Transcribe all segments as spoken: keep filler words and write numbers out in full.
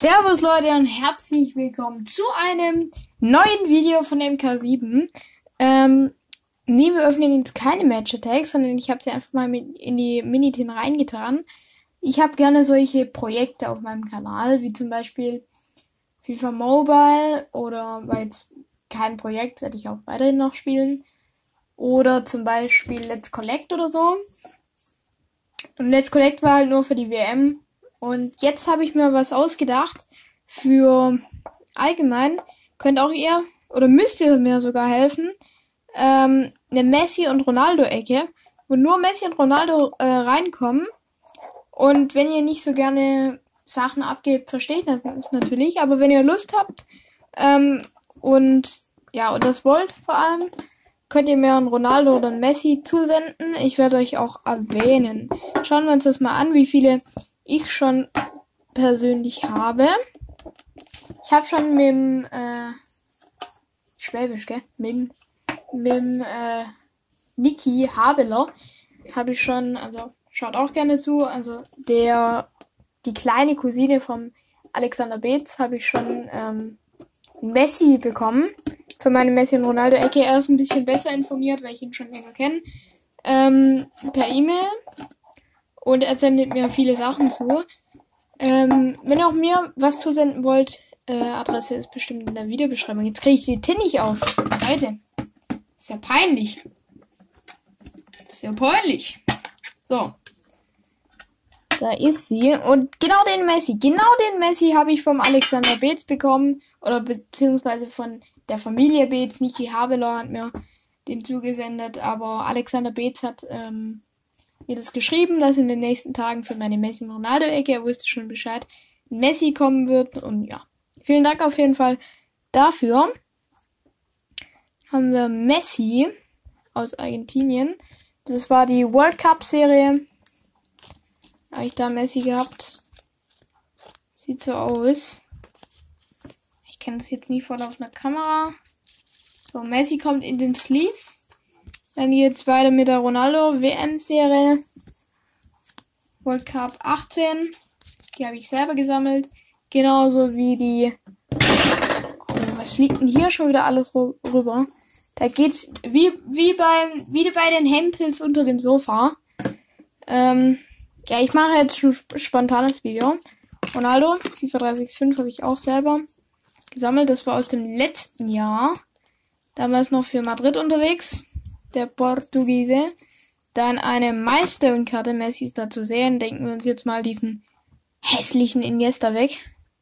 Servus Leute und herzlich willkommen zu einem neuen Video von M K sieben. Ähm, nee, wir öffnen jetzt keine Match Attacks, sondern ich habe sie einfach mal mit in die Minitin reingetan. Ich habe gerne solche Projekte auf meinem Kanal, wie zum Beispiel FIFA Mobile oder, weil jetzt kein Projekt, werde ich auch weiterhin noch spielen. Oder zum Beispiel Let's Collect oder so. Und Let's Collect war halt nur für die W M. Und jetzt habe ich mir was ausgedacht für allgemein. Könnt auch ihr oder müsst ihr mir sogar helfen. Ähm, eine Messi und Ronaldo-Ecke, wo nur Messi und Ronaldo äh, reinkommen. Und wenn ihr nicht so gerne Sachen abgebt, verstehe ich das natürlich. Aber wenn ihr Lust habt ähm, und ja und das wollt vor allem, könnt ihr mir einen Ronaldo oder einen Messi zusenden. Ich werde euch auch erwähnen. Schauen wir uns das mal an, wie viele ich schon persönlich habe. Ich habe schon mit dem äh, Schwäbisch, gell? Mit dem, mit dem äh, Niki Habeler habe ich schon, also schaut auch gerne zu, also der die kleine Cousine vom Alexander Beetz habe ich schon ähm, Messi bekommen. Für meine Messi und Ronaldo Ecke. Er ist ein bisschen besser informiert, weil ich ihn schon länger kenne. Ähm, per E-Mail. Und er sendet mir viele Sachen zu. Ähm, wenn ihr auch mir was zusenden wollt, äh, Adresse ist bestimmt in der Videobeschreibung. Jetzt kriege ich die Tin nicht auf. Leute, ist ja peinlich. Ist ja peinlich. So. Da ist sie. Und genau den Messi. Genau den Messi habe ich vom Alexander Beetz bekommen. Oder beziehungsweise von der Familie Beetz. Niki Habeler hat mir den zugesendet. Aber Alexander Beetz hat ähm, mir das geschrieben, dass in den nächsten Tagen für meine Messi und Ronaldo-Ecke, er wusste schon Bescheid, ein Messi kommen wird. Und ja, vielen Dank auf jeden Fall dafür. Haben wir Messi aus Argentinien. Das war die World Cup-Serie. Habe ich da Messi gehabt. Sieht so aus. Ich kenne das jetzt nie voll auf einer Kamera. So, Messi kommt in den Sleeve. Dann geht's weiter mit der Ronaldo W M-Serie. World Cup achtzehn. Die habe ich selber gesammelt. Genauso wie die... Oh, was fliegt denn hier schon wieder alles rüber? Da geht's wie, wie, beim, wie bei den Hempels unter dem Sofa. Ähm, ja, ich mache jetzt ein spontanes Video. Ronaldo, FIFA drei sechs fünf habe ich auch selber gesammelt. Das war aus dem letzten Jahr. Damals noch für Madrid unterwegs. Der Portugiese. Dann eine Milestone-Karte. Messi ist da zu sehen. Denken wir uns jetzt mal diesen hässlichen Iniesta weg.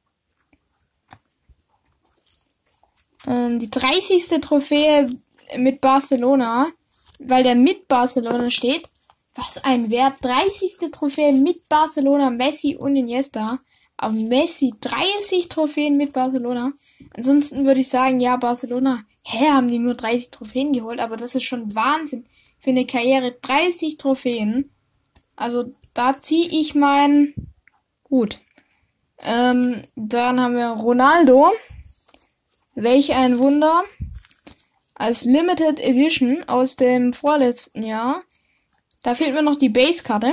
Ähm, die dreißigste Trophäe mit Barcelona. Weil der mit Barcelona steht. Was ein Wert. dreißigste Trophäe mit Barcelona. Messi und Iniesta. Aber Messi dreißig Trophäen mit Barcelona. Ansonsten würde ich sagen, ja, Barcelona. Hä, haben die nur dreißig Trophäen geholt, aber das ist schon Wahnsinn für eine Karriere. dreißig Trophäen. Also da ziehe ich meinen Hut. Ähm, dann haben wir Ronaldo. Welch ein Wunder. Als Limited Edition aus dem vorletzten Jahr. Da fehlt mir noch die Base-Karte.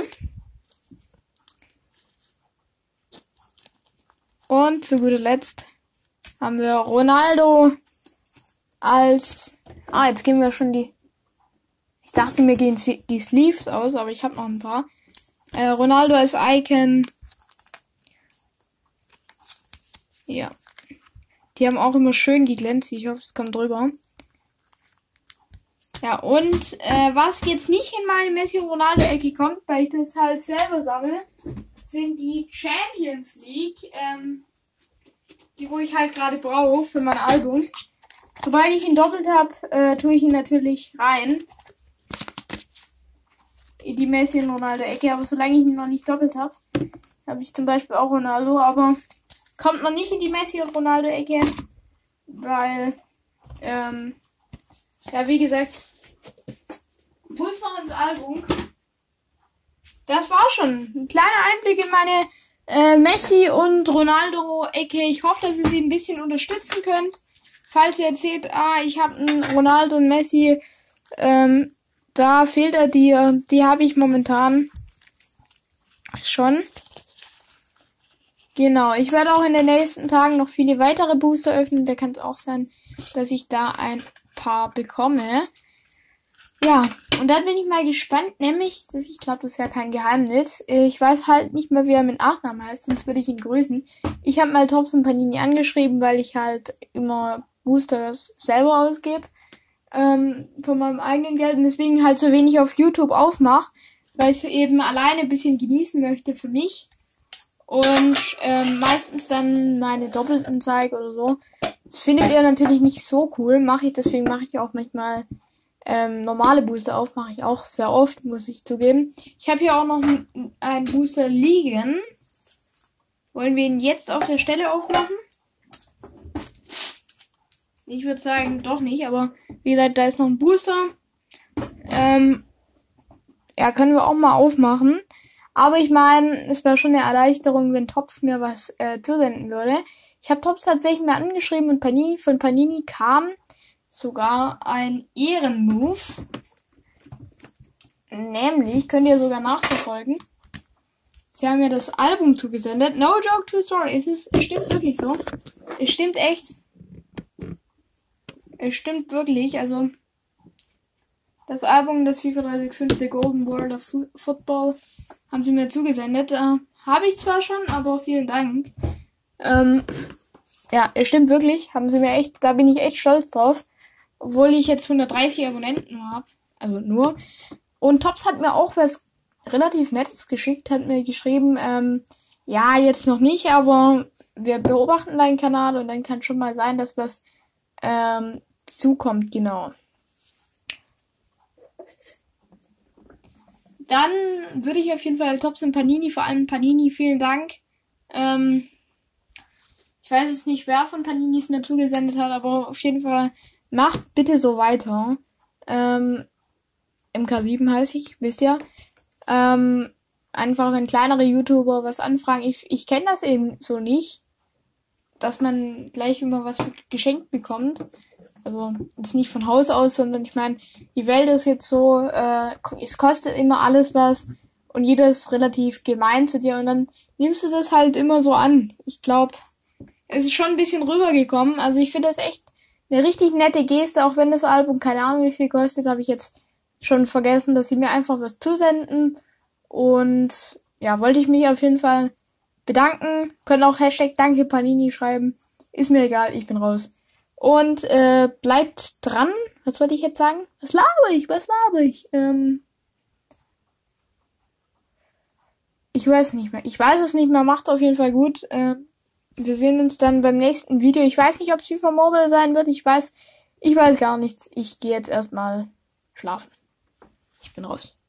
Und zu guter Letzt haben wir Ronaldo als... Ah, jetzt gehen wir schon die... Ich dachte, mir gehen die Sleeves aus, aber ich habe noch ein paar. Äh, Ronaldo als Icon. Ja. Die haben auch immer schön geglänzt. Ich hoffe, es kommt drüber. Ja, und äh, was jetzt nicht in meine Messi und Ronaldo-Ecke kommt, weil ich das halt selber sammle, sind die Champions League, ähm, die wo ich halt gerade brauche für mein Album. Sobald ich ihn doppelt habe, äh, tue ich ihn natürlich rein. In die Messi und Ronaldo-Ecke. Aber solange ich ihn noch nicht doppelt habe, habe ich zum Beispiel auch Ronaldo. Aber kommt noch nicht in die Messi und Ronaldo-Ecke. Weil, ähm, ja, wie gesagt, muss noch ins Album. Das war schon ein kleiner Einblick in meine äh, Messi und Ronaldo-Ecke. Ich hoffe, dass ihr sie ein bisschen unterstützen könnt. Falls ihr erzählt, ah, ich habe einen Ronaldo und Messi, ähm, da fehlt er dir. Die habe ich momentan schon. Genau, ich werde auch in den nächsten Tagen noch viele weitere Booster öffnen. Da kann es auch sein, dass ich da ein paar bekomme. Ja, und dann bin ich mal gespannt, nämlich, ich glaube, das ist ja kein Geheimnis. Ich weiß halt nicht mehr, wie er mit Nachnamen heißt, sonst würde ich ihn grüßen. Ich habe mal Tops und Panini angeschrieben, weil ich halt immer Booster selber ausgebe. Ähm, von meinem eigenen Geld und deswegen halt so wenig auf YouTube aufmache, weil ich es eben alleine ein bisschen genießen möchte für mich. Und ähm, meistens dann meine Doppelten zeige oder so. Das findet ihr natürlich nicht so cool, mache ich, deswegen mache ich auch manchmal ähm, normale Booster auf, mache ich auch sehr oft, muss ich zugeben. Ich habe hier auch noch einen Booster liegen. Wollen wir ihn jetzt auf der Stelle aufmachen? Ich würde sagen, doch nicht, aber wie gesagt, da ist noch ein Booster. Ähm, ja, können wir auch mal aufmachen. Aber ich meine, es wäre schon eine Erleichterung, wenn Tops mir was äh, zusenden würde. Ich habe Tops tatsächlich mal angeschrieben und Panini, von Panini kam sogar ein Ehrenmove. Nämlich, könnt ihr sogar nachverfolgen. Sie haben mir das Album zugesendet. No joke, true story. Es, ist, es stimmt wirklich so. Es stimmt echt. Es stimmt wirklich. Also, das Album, das FIFA drei sechs fünf, The Golden World of Football, haben sie mir zugesendet. Äh, Habe ich zwar schon, aber vielen Dank. Ähm, ja, es stimmt wirklich. Haben sie mir echt, da bin ich echt stolz drauf. Obwohl ich jetzt hundertdreißig Abonnenten habe. Also nur. Und Tops hat mir auch was relativ Nettes geschickt. Hat mir geschrieben, ähm, ja, jetzt noch nicht, aber wir beobachten deinen Kanal und dann kann schon mal sein, dass was ähm, zukommt, genau. Dann würde ich auf jeden Fall Tops und Panini, vor allem Panini, vielen Dank. Ähm, ich weiß jetzt nicht, wer von Panini es mir zugesendet hat, aber auf jeden Fall macht bitte so weiter. Ähm, M K sieben heiße ich, wisst ihr. Ähm, einfach, wenn kleinere YouTuber was anfragen. Ich, ich kenne das eben so nicht, dass man gleich immer was geschenkt bekommt. Also jetzt nicht von Haus aus, sondern ich meine, die Welt ist jetzt so, äh, es kostet immer alles was und jeder ist relativ gemein zu dir und dann nimmst du das halt immer so an. Ich glaube, es ist schon ein bisschen rübergekommen. Also ich finde das echt eine richtig nette Geste, auch wenn das Album, keine Ahnung wie viel kostet, habe ich jetzt schon vergessen, dass sie mir einfach was zusenden. Und ja, wollte ich mich auf jeden Fall bedanken. Können auch Hashtag Danke Panini schreiben. Ist mir egal, ich bin raus. Und äh, bleibt dran. Was wollte ich jetzt sagen? Was laber ich? Was laber ich? Ähm, ich weiß nicht mehr. Ich weiß es nicht mehr. Macht's auf jeden Fall gut. Äh, wir sehen uns dann beim nächsten Video. Ich weiß nicht, ob es FIFA Mobile sein wird. Ich weiß, ich weiß gar nichts. Ich gehe jetzt erstmal schlafen. Ich bin raus.